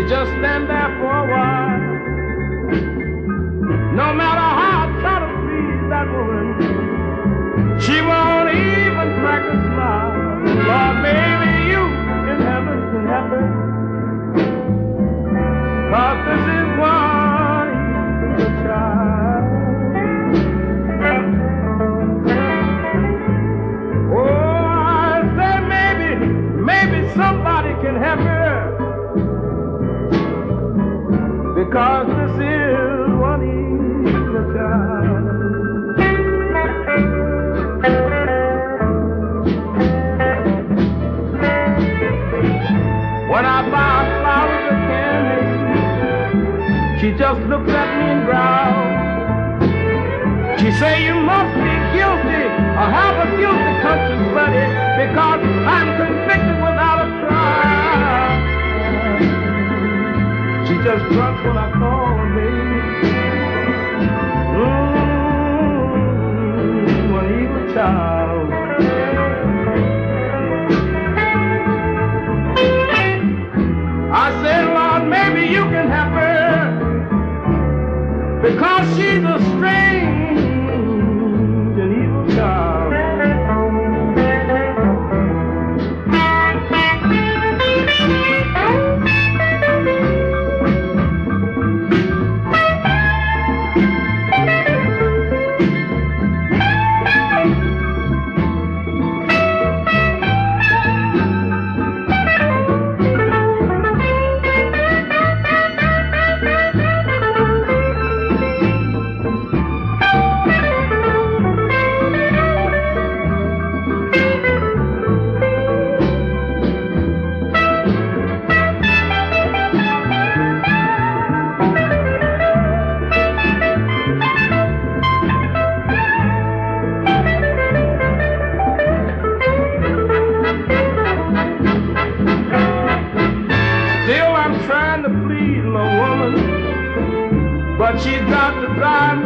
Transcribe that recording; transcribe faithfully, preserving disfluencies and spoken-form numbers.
She just stand there for a while. No matter how I try to please that woman, she won't even crack a smile. Lord, maybe you in heaven can help her, 'cause this is one evil child. Oh, I say maybe, maybe somebody can help her, because this is one evil child. When I buy flowers or candy, she just looks at me and growls. She say, you must be guilty or have a guilty conscience, buddy, because I'm convicted without a trial. She just grunts when I call her, baby. Mmm, one evil child. I said, Lord, maybe you can help her, because she's a strange and evil child. But she's got to drive